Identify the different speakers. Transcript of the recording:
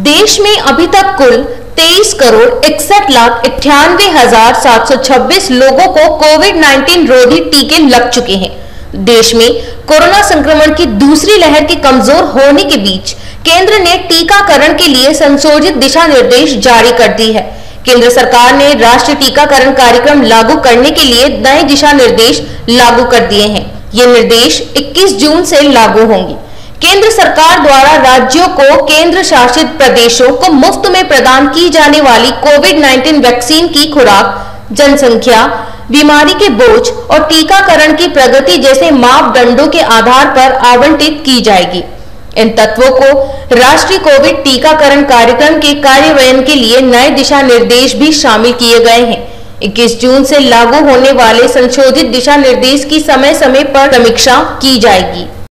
Speaker 1: देश में अभी तक कुल 23,61,98,726 लोगों को कोविड-19 रोधी टीके लग चुके हैं। देश में कोरोना संक्रमण की दूसरी लहर के कमजोर होने के बीच केंद्र ने टीकाकरण के लिए संशोधित दिशा निर्देश जारी कर दी है। केंद्र सरकार ने राष्ट्रीय टीकाकरण कार्यक्रम लागू करने के लिए नए दिशा निर्देश लागू कर दिए हैं। ये निर्देश 21 जून से लागू होंगे। केंद्र सरकार द्वारा राज्यों को केंद्र शासित प्रदेशों को मुफ्त में प्रदान की जाने वाली कोविड-19 वैक्सीन की खुराक, जनसंख्या, बीमारी के बोझ और टीकाकरण की प्रगति जैसे मापदंडों के आधार पर आवंटित की जाएगी। इन तत्वों को राष्ट्रीय कोविड टीकाकरण कार्यक्रम के कार्यान्वयन के लिए नए दिशा निर्देश भी शामिल किए गए हैं। 21 जून से लागू होने वाले संशोधित दिशा निर्देश की समय समय पर समीक्षा की जाएगी।